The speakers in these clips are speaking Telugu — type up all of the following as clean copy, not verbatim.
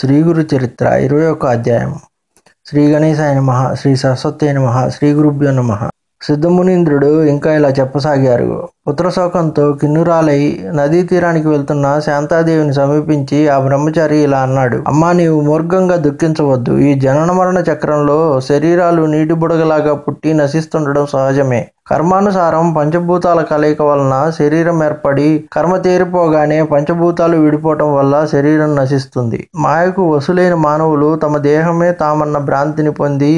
శ్రీ గురు చరిత్ర 21 అధ్యాయం. శ్రీ గణేశాయ నమః. శ్రీ సరస్వత్యై నమః. శ్రీ గురుభ్యో నమః. సిద్ధమునీంద్రుడు ఇంకా ఇలా చెప్పసాగారు. పుత్రశోకంతో కిన్నురాలై నదీ తీరానికి వెళ్తున్న శాంతాదేవిని సమీపించి ఆ బ్రహ్మచారి ఇలా అన్నాడు. అమ్మా, నీవు మూర్ఘంగా దుఃఖించవద్దు. ఈ జనన మరణ చక్రంలో శరీరాలు నీటి బుడగలాగా పుట్టి నశిస్తుండడం సహజమే. కర్మానుసారం పంచభూతాల కలయిక వలన శరీరం ఏర్పడి కర్మ తీరిపోగానే పంచభూతాలు విడిపోవటం వల్ల శరీరం నశిస్తుంది. మాయకు వసులైన మానవులు తమ దేహమే తామన్న భ్రాంతిని పొంది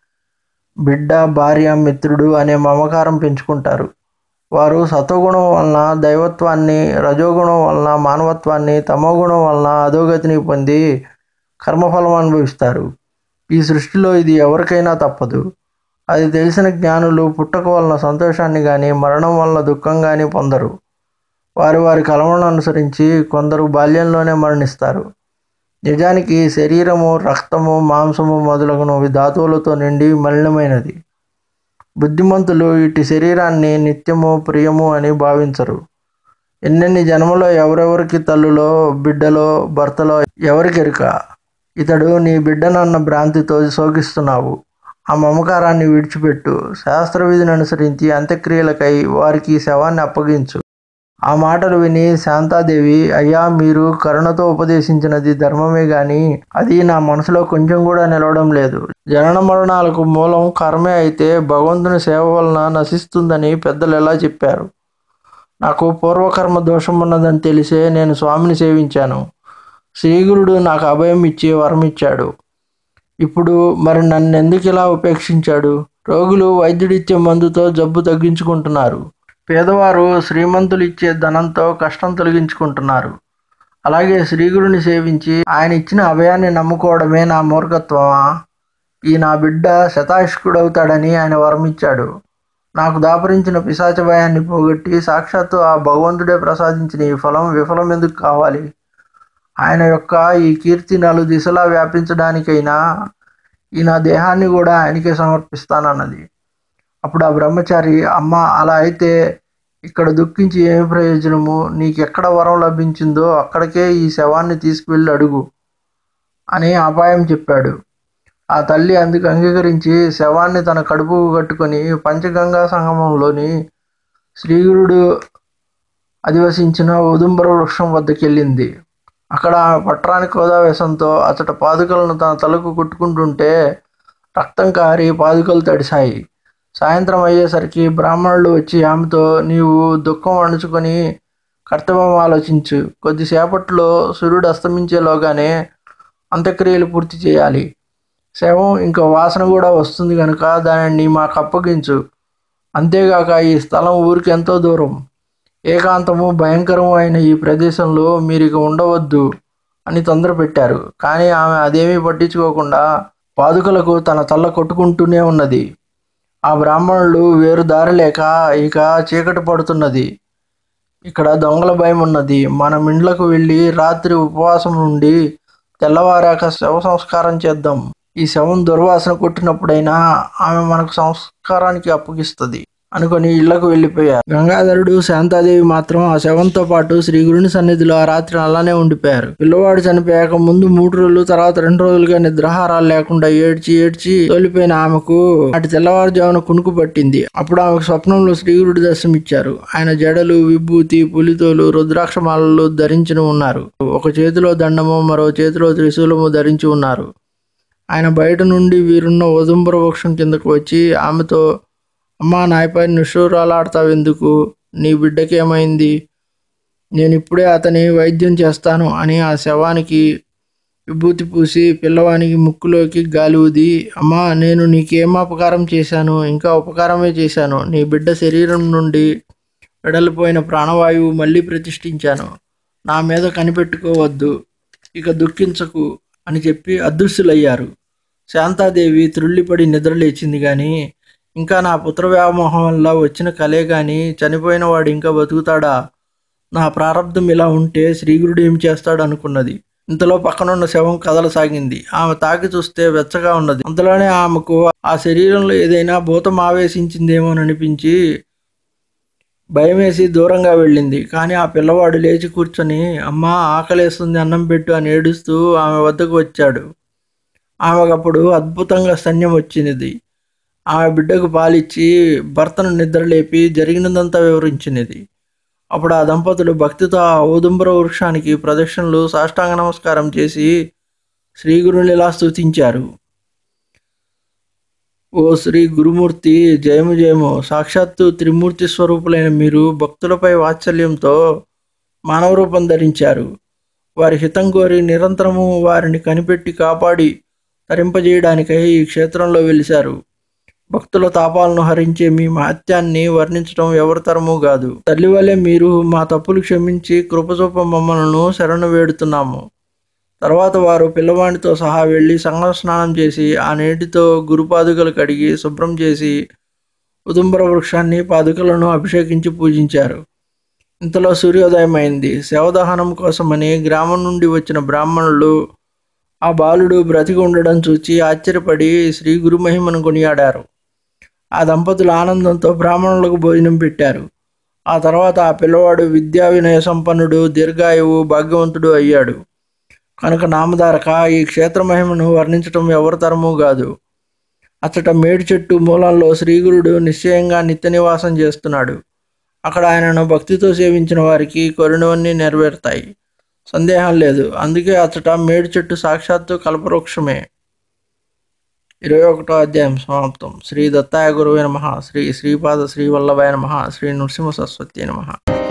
బిడ్డ, భార్య, మిత్రుడు అనే మమకారం పెంచుకుంటారు. వారు సత్వగుణం వలన దైవత్వాన్ని, రజోగుణం వలన మానవత్వాన్ని, తమోగుణం వలన అధోగతిని పొంది కర్మఫలం అనుభవిస్తారు. ఈ సృష్టిలో ఇది ఎవరికైనా తప్పదు. అది తెలిసిన జ్ఞానులు పుట్టక వలన సంతోషాన్ని కానీ మరణం వలన దుఃఖం కానీ పొందరు. వారి వారి కర్మలను అనుసరించి కొందరు బాల్యంలోనే మరణిస్తారు. నిజానికి శరీరము రక్తము, మాంసము మొదలగున ధాతువులతో నిండి మలినమైనది. బుద్ధిమంతులు ఇటు శరీరాన్ని నిత్యము, ప్రియము అని భావించరు. ఎన్నెన్ని జన్మలో ఎవరెవరికి తల్లులో, బిడ్డలో, భర్తలో ఎవరికెరుక. ఇతడు నీ బిడ్డనన్న భ్రాంతితో శోకిస్తున్నావు. ఆ మమకారాన్ని విడిచిపెట్టు. శాస్త్రవిధిని అనుసరించి అంత్యక్రియలకై వారికి శవాన్ని అప్పగించు. ఆ మాటలు విని శాంతాదేవి, అయ్యా, మీరు కరుణతో ఉపదేశించినది ధర్మమే గాని అది నా మనసులో కొంచెం కూడా నిలవడం లేదు. జనన మరణాలకు మూలం కర్మే అయితే భగవంతుని సేవ వలన నశిస్తుందని పెద్దలు ఎలా చెప్పారు? నాకు పూర్వకర్మ దోషం ఉన్నదని తెలిసే నేను స్వామిని సేవించాను. శ్రీగురుడు నాకు అభయం ఇచ్చి వరమిచ్చాడు. ఇప్పుడు మరి నన్నెందుకు ఇలా ఉపేక్షించాడు? రోగులు వైద్యుడిచ్చే మందుతో జబ్బు తగ్గించుకుంటున్నారు. పేదవారు శ్రీమంతులు ఇచ్చే ధనంతో కష్టం తొలగించుకుంటున్నారు. అలాగే శ్రీగురుని సేవించి ఆయన ఇచ్చిన అభయాన్ని నమ్ముకోవడమే నా మూర్ఖత్వమా? ఈ నా బిడ్డ శతాయుష్కుడవుతాడని ఆయన వరమిచ్చాడు. నాకు దాపరించిన పిశాచ భయాన్ని పోగొట్టి సాక్షాత్తు ఆ భగవంతుడే ప్రసాదించిన ఈ ఫలం విఫలం ఎందుకు కావాలి? ఆయన యొక్క ఈ కీర్తి నలు దిశలా వ్యాపించడానికైనా ఈ నా దేహాన్ని కూడా ఆయనకే సమర్పిస్తానన్నది. అప్పుడు ఆ బ్రహ్మచారి, అమ్మ, అలా అయితే ఇక్కడ దుఃఖించి ఏమి ప్రయోజనము? నీకెక్కడ వరం లభించిందో అక్కడికే ఈ శవాన్ని తీసుకువెళ్ళి అడుగు అని అపాయం చెప్పాడు. ఆ తల్లి అందుకు అంగీకరించి శవాన్ని తన కడుపుకు కట్టుకొని పంచగంగా సంగమంలోని శ్రీగురుడు అధివసించిన ఉదుంబర వృక్షం వద్దకెళ్ళింది. అక్కడ ఆమె పట్రాని కోదావేశంతో అతట పాదుకలను తన తలకు కుట్టుకుంటుంటే రక్తం కారి పాదుకలు తడిశాయి. సాయంత్రం అయ్యేసరికి బ్రాహ్మణులు వచ్చి ఆమెతో, నీవు దుఃఖం అణుచుకొని కర్తవ్యం ఆలోచించు. కొద్దిసేపట్లో సూర్యుడు అస్తమించేలోగానే అంత్యక్రియలు పూర్తి చేయాలి. శవం ఇంకో వాసన కూడా వస్తుంది కనుక దానిని మాకు అప్పగించు. అంతేగాక ఈ స్థలం ఊరికి ఎంతో దూరం, ఏకాంతము భయంకరము అయిన ఈ ప్రదేశంలో మీరిక ఉండవద్దు అని తొందర పెట్టారు. కానీ ఆమె అదేమీ పట్టించుకోకుండా పాదుకలకు తన తల్ల కొట్టుకుంటూనే ఉన్నది. ఆ బ్రాహ్మణులు వేరు దారి లేక, ఇక చీకటి పడుతున్నది, ఇక్కడ దొంగల భయం ఉన్నది, మనం ఇండ్లకు వెళ్ళి రాత్రి ఉపవాసం నుండి తెల్లవారాక శవ సంస్కారం చేద్దాం. ఈ శవం దుర్వాసన కొట్టినప్పుడైనా ఆమె మనకు సంస్కారానికి అప్పగిస్తుంది అనుకొని ఇళ్లకు వెళ్ళిపోయారు. గంగాధరుడు, శాంతాదేవి మాత్రం ఆ శవంతో పాటు శ్రీగురుని సన్నిధిలో ఆ రాత్రి అలానే ఉండిపోయారు. పిల్లవాడు చనిపోయాక ముందు 3 రోజులు, తర్వాత 2 రోజులుగా నిద్రాహారాలు లేకుండా ఏడ్చి తోలిపోయిన ఆమెకు అటు తెల్లవారుజామున కునుకు పట్టింది. అప్పుడు ఆమెకు స్వప్నంలో శ్రీగురుడు దర్శనమిచ్చారు. ఆయన జడలు, విభూతి, పులితోలు, రుద్రాక్షమాలలు ధరించి ఉన్నారు. ఒక చేతిలో దండము, మరో చేతిలో త్రిశూలము ధరించి ఉన్నారు. ఆయన బయట నుండి వీరున్న ఉదుంబర వృక్షం కిందకు వచ్చి ఆమెతో, అమ్మా, నాయపై నిష్ఠూరాలాడతావెందుకు? నీ బిడ్డకేమైంది? నేను ఇప్పుడే అతని వైద్యం చేస్తాను అని ఆ శవానికి విభూతి పూసి పిల్లవానికి ముక్కులోకి గాలి ఊది, అమ్మా, నేను నీకేం అపకారం చేశాను? ఇంకా ఉపకారమే చేశాను. నీ బిడ్డ శరీరం నుండి వెడలిపోయిన ప్రాణవాయువు మళ్ళీ ప్రతిష్ఠించాను. నా మీద కనిపెట్టుకోవద్దు, ఇక దుఃఖించకు అని చెప్పి అదృశ్యులయ్యారు. శాంతాదేవి త్రుళ్ళిపడి నిద్రలేచింది. కానీ ఇంకా నా పుత్ర వ్యామోహం వల్ల వచ్చిన కలే కానీ చనిపోయిన వాడు ఇంకా బతుకుతాడా? నా ప్రారంధం ఇలా ఉంటే శ్రీగురుడు ఏం చేస్తాడు అనుకున్నది. ఇంతలో పక్కనున్న శవం కదలసాగింది. ఆమె తాకి చూస్తే వెచ్చగా ఉన్నది. అంతలోనే ఆమెకు ఆ శరీరంలో ఏదైనా భూతం ఆవేశించిందేమోననిపించి భయమేసి దూరంగా వెళ్ళింది. కానీ ఆ పిల్లవాడు లేచి కూర్చొని, అమ్మా ఆకలేస్తుంది, అన్నం పెట్టు అని ఏడుస్తూ ఆమె వద్దకు వచ్చాడు. ఆమెకప్పుడు అద్భుతంగా స్తన్యం వచ్చినది. ఆమె బిడ్డకు పాలిచ్చి భర్తను నిద్రలేపి జరిగినదంతా వివరించినది. అప్పుడు ఆ దంపతులు భక్తితో ఆ ఔదుంబర వృక్షానికి ప్రదక్షిణలు సాష్టాంగ నమస్కారం చేసి శ్రీగురుని ఇలా స్తుతించారు. ఓ శ్రీ గురుమూర్తి, జయము జయము. సాక్షాత్తు త్రిమూర్తి స్వరూపులైన మీరు భక్తులపై వాత్సల్యంతో మానవ రూపం ధరించారు. వారి హితం కోరి నిరంతరము వారిని కనిపెట్టి కాపాడి తరింపజేయడానికై ఈ క్షేత్రంలో వెలిశారు. భక్తుల తాపాలను హరించే మీ మహత్యాన్ని వర్ణించడం ఎవరి తరమూ కాదు. తల్లి వలె మీరు మా తప్పులు క్షమించి కృపచూప మమ్మలను శరణు వేడుతున్నాము. తర్వాత వారు పిల్లవాడితో సహా వెళ్ళి సంగమ స్నానం చేసి ఆ నీటితో గురుపాదుకలు కడిగి శుభ్రం చేసి ఉదుంబర వృక్షాన్ని పాదుకలను అభిషేకించి పూజించారు. ఇంతలో సూర్యోదయం అయింది. శవదహనం కోసమని గ్రామం నుండి వచ్చిన బ్రాహ్మణులు ఆ బాలుడు బ్రతికి ఉండడం చూచి ఆశ్చర్యపడి శ్రీ గురు మహిమను కొనియాడారు. ఆ దంపతులు ఆనందంతో బ్రాహ్మణులకు భోజనం పెట్టారు. ఆ తర్వాత ఆ పిల్లవాడు విద్యా వినయ సంపన్నుడు, దీర్ఘాయువు, భాగ్యవంతుడు అయ్యాడు. కనుక నామధారక, ఈ క్షేత్ర మహిమను వర్ణించటం ఎవరి తరమూ కాదు. అచ్చట మేడి చెట్టు మూలంలో శ్రీగురుడు నిశ్చయంగా నిత్య నివాసం చేస్తున్నాడు. అక్కడ ఆయనను భక్తితో సేవించిన వారికి కోరినవన్నీ నెరవేరుతాయి, సందేహం లేదు. అందుకే అచ్చట మేడి చెట్టు సాక్షాత్తు కల్పవృక్షమే. 21వ అధ్యాయం సమాప్తం. శ్రీ దత్తాయ గురువే నమః. శ్రీ శ్రీపాద శ్రీ వల్లభాయ నమః. శ్రీ నృసింహ సరస్వతి నమః.